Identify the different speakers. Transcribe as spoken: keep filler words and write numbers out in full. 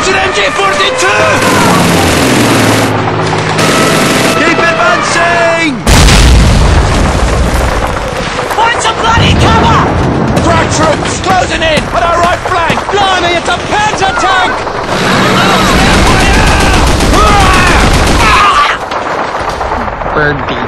Speaker 1: It's an M G forty-two! Keep advancing!
Speaker 2: Find some bloody cover!
Speaker 1: Frag troops closing in on our right flank!
Speaker 2: Blimey, it's a panzer tank!
Speaker 3: Birdie.